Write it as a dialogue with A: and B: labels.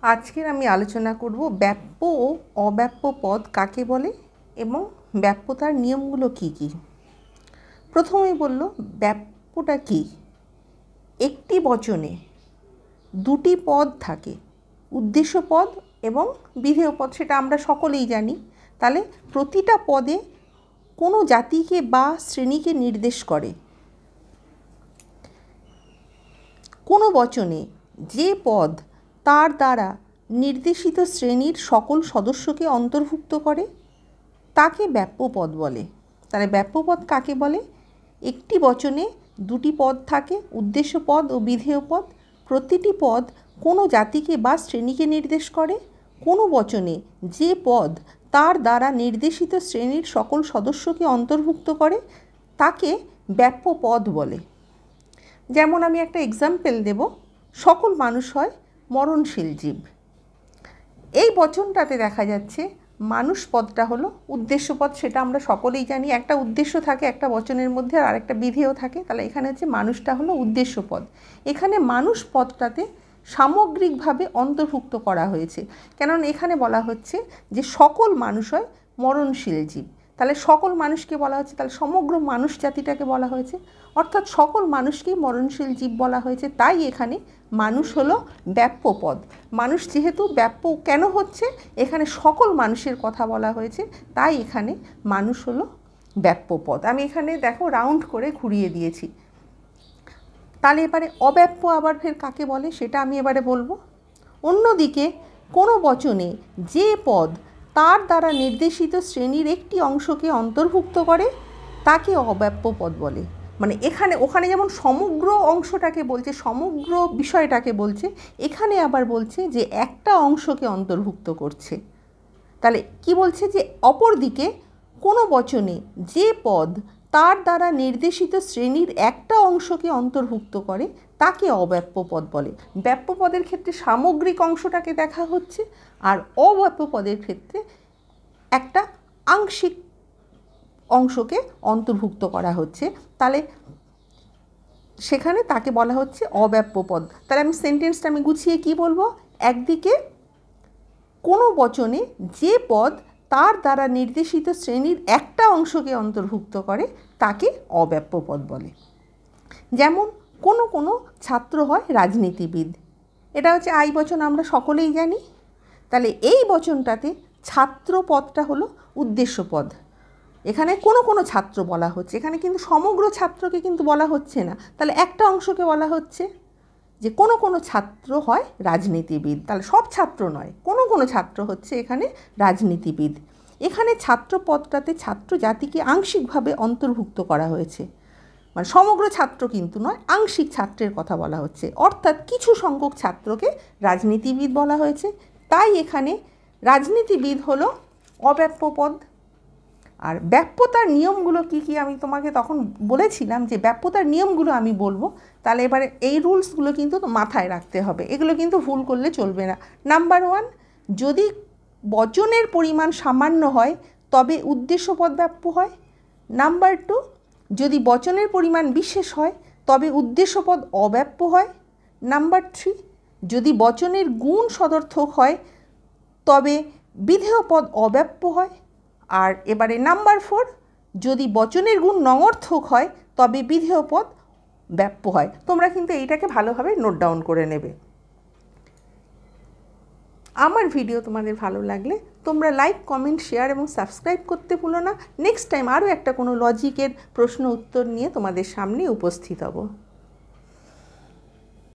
A: আজকের আমি আলোচনা করব ব্যাপ্য ও অব্যাপ্য পদ কাকে বলে এবং ব্যাপ্যতার নিয়মগুলো কি কি। প্রথমেই বলল ব্যাপ্যটা কি। একটি বচনে দুটি পদ থাকে, উদ্দেশ্য পদ এবং বিধেয় পদ, সেটা আমরা সকলেই জানি। তাহলে প্রতিটা পদে কোনো জাতিকে বা শ্রেণীকে নির্দেশ করে। কোনো বচনে যে পদ তার দ্বারা নির্দেশিত শ্রেণীর সকল সদস্যকে অন্তর্ভুক্ত করে তাকে ব্যাপ্য পদ বলে। তাহলে ব্যাপ্য পদ কাকে বলে? একটি বচনে দুটি পদ থাকে, উদ্দেশ্য পদ ও বিধেয় পদ। প্রতিটি পদ কোনো জাতিকে বা শ্রেণীকে নির্দেশ করে। কোনো বচনে যে পদ তার দ্বারা নির্দেশিত শ্রেণীর সকল সদস্যকে অন্তর্ভুক্ত করে তাকে ব্যাপ্য পদ বলে। যেমন আমি একটা এক্সাম্পল দেব, সকল মানুষ হয় মরণশীল জীব। এই বচনটাতে দেখা যাচ্ছে মানুষ পদটা হলো উদ্দেশ্য পদ, সেটা আমরা সকলেই জানি। একটা উদ্দেশ্য থাকে একটা বচনের মধ্যে, আর একটা বিধেয় থাকে। তাহলে এখানে হচ্ছে মানুষটা হলো উদ্দেশ্য পদ। এখানে মানুষ পদটাতে সামগ্রিকভাবে অন্তর্ভুক্ত করা হয়েছে, কেননা এখানে বলা হচ্ছে যে সকল মানুষ হয় মরণশীল জীব। তাহলে সকল মানুষকে বলা হচ্ছে, তাহলে সমগ্র মানুষ জাতিটাকে বলা হয়েছে, অর্থাৎ সকল মানুষকেই মরণশীল জীব বলা হয়েছে। তাই এখানে মানুষ হলো ব্যাপ্য পদ। মানুষ যেহেতু ব্যাপ্য কেন হচ্ছে, এখানে সকল মানুষের কথা বলা হয়েছে, তাই এখানে মানুষ হলো ব্যাপ্য পদ। আমি এখানে দেখো রাউন্ড করে ঘুরিয়ে দিয়েছি। তাহলে এবারে অব্যাপ্য আবার ফের কাকে বলে সেটা আমি এবারে বলবো। অন্যদিকে কোনো বচনে যে পদ তার দ্বারা নির্দেশিত শ্রেণীর একটি অংশকে অন্তর্ভুক্ত করে তাকে অব্যাপ্য পদ বলে। মানে ওখানে যেমন সমগ্র অংশটাকে বলছে, সমগ্র বিষয়টাকে বলছে, এখানে আবার বলছে যে একটা অংশকে অন্তর্ভুক্ত করছে। তাহলে কি বলছে যে অপরদিকে কোনো বচনে যে পদ তার দ্বারা নির্দেশিত শ্রেণীর একটা অংশকে অন্তর্ভুক্ত করে তাকে অব্যাপ্য পদ বলে। ব্যাপ্য পদের ক্ষেত্রে সামগ্রিক অংশটাকে দেখা হচ্ছে, আর অব্যাপ্য পদের ক্ষেত্রে একটা আংশিক অংশকে অন্তর্ভুক্ত করা হচ্ছে। তাহলে সেখানে তাকে বলা হচ্ছে অব্যাপ্য পদ। তাহলে সেন্টেন্সটা আমি গুছিয়ে কি বলবো? একদিকে কোনো বচনে যে পদ তার দ্বারা নির্দেশিত শ্রেণীর একটা অংশকে অন্তর্ভুক্ত করে তাকে অব্যাপ্য পদ বলে। যেমন কোনো ছাত্র হয় রাজনীতিবিদ, এটা হচ্ছে আই বচন, আমরা সকলেই জানি। তাহলে এই বচনটাতে ছাত্র পদটা হলো উদ্দেশ্য পদ। এখানে কোনো ছাত্র বলা হচ্ছে, এখানে কিন্তু সমগ্র ছাত্রকে কিন্তু বলা হচ্ছে না। তাহলে একটা অংশকে বলা হচ্ছে যে কোনো ছাত্র হয় রাজনীতিবিদ। তাহলে সব ছাত্র নয়, কোনো ছাত্র হচ্ছে এখানে রাজনীতিবিদ। এখানে ছাত্র পদটাতে ছাত্র জাতিকে আংশিকভাবে অন্তর্ভুক্ত করা হয়েছে, মানে সমগ্র ছাত্র কিন্তু নয়, আংশিক ছাত্রের কথা বলা হচ্ছে, অর্থাৎ কিছু সংখ্যক ছাত্রকে রাজনীতিবিদ বলা হয়েছে। তাই এখানে রাজনীতিবিদ হলো অব্যাপ্য পদ। আর ব্যাপ্যতার নিয়মগুলো কি কি আমি তোমাকে তখন বলেছিলাম যে ব্যাপ্যতার নিয়মগুলো আমি বলবো। তাহলে এবারে এই রুলসগুলো কিন্তু মাথায় রাখতে হবে, এগুলো কিন্তু ভুল করলে চলবে না। নাম্বার 1, যদি বচনের পরিমাণ সামান্য হয় তবে উদ্দেশ্য পদ ব্যাপ্য হয়। নাম্বার 2, যদি বচনের পরিমাণ বিশেষ হয় তবে উদ্দেশ্য পদ অব্যাপ্য হয়। নাম্বার 3, যদি বচনের গুণ সদর্থক হয় তবে বিধেয় পদ অব্যাপ্য হয়। আর এবারে নাম্বার 4, যদি বচনের গুণ নঙর্থক হয় তবে বিধেয় পদ ব্যাপ্য হয়। তোমরা কিন্তু এইটাকে ভালোভাবে নোট ডাউন করে নেবে। আমার ভিডিও তোমাদের ভালো লাগলে তোমরা লাইক, কমেন্ট, শেয়ার এবং সাবস্ক্রাইব করতে ভুলো না। নেক্সট টাইম আরও একটা কোনো লজিকের প্রশ্ন উত্তর নিয়ে তোমাদের সামনে উপস্থিত হব।